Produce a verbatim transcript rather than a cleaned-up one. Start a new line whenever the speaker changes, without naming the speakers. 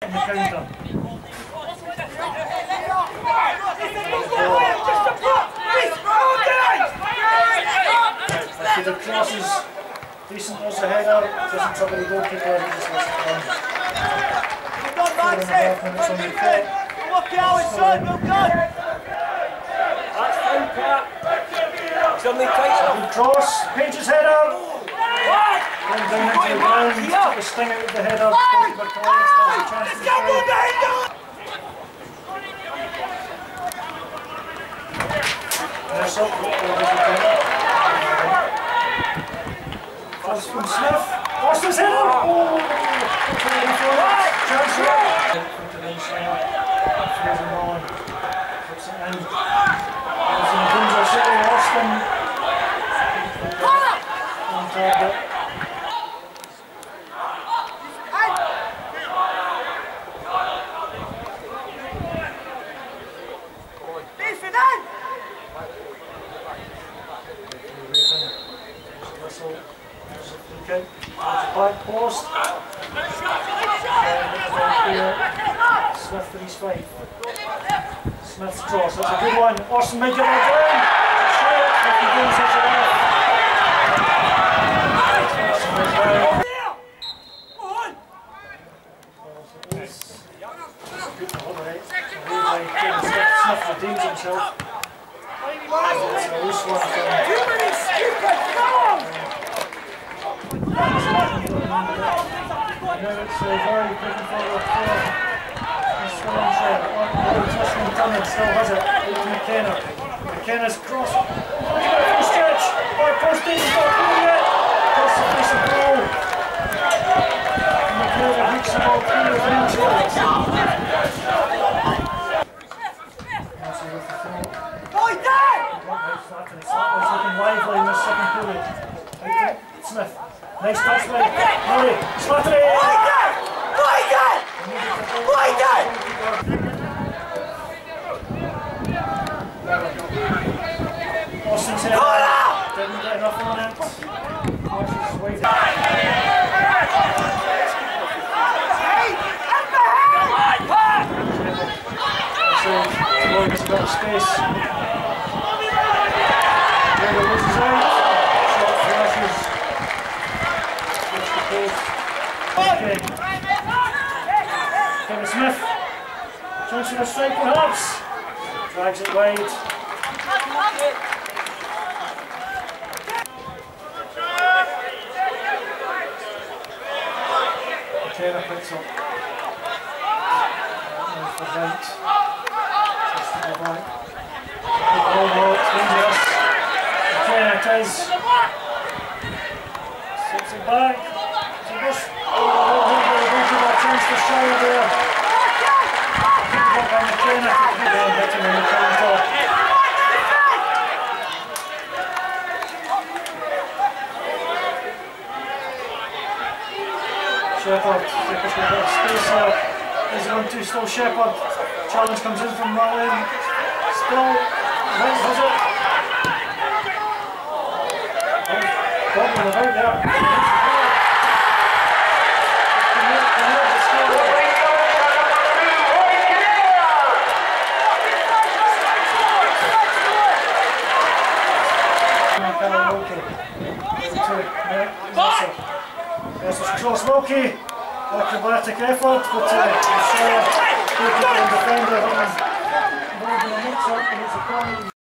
on the counter. If the cross is decent as a header, doesn't trouble the goalkeeper, he just lets it run. Four and a half minutes on the clock.
Look out, it's on, well done! That's fine, Pat. Somebody takes it.
Good cross, Page's header. Going down into the ground, took the sting out of the header. Goalkeeper collects, there's a chance to score. Nice up, Cross from Smith. Austin's header. Oh! Chance for it. From Shire. Throws him on. Puts it in. It's in the Windsor City. Austin. On target. Whistle. Okay. Back post. Smith for East Fife. Smith's cross, that's a good one. Austin might get that down. Shire, if he goes, it's it off. Smith redeems himself. It's a loose one from now it's uh, very looking forward for Stirlingshire. Tuscan Tunnel still has it. Over to McKenna. McKenna's cross. Full stretch. Far post in. He's not through yet. Cross the face of goal. McKenna hooks the ball through with inches. Nancy with the throw. It's looking lively in this second period. Smith. Nice touch by Murray. Slattery!
Wider! Wider! Wider!
Austin's head. Didn't get enough on it. Austin's wide. So, Lloyd's got space. Taylor loses out. Shot flashes. Okay. Kevin Smith. Chance for a strike perhaps. Drags it wide. McKenna picks up. There's the right. Just to go back. Good ball, ball, it's dangerous. McKenna it is. Slips it back. Oh, oh, oh, oh, a chance for Shire there. Good work by McKenna. Good hitting on the counter. Shepherd, Shepherd's got a bit of space there. Is it on two still Shepherd? Challenge comes in from Marlin. Still, right, has it? Bobbling about there. Yes, it's cross Wilkie. Acrobatic effort, but uh, Shire, goalkeeper and defender, having involved in a mix-up, and it's a corner.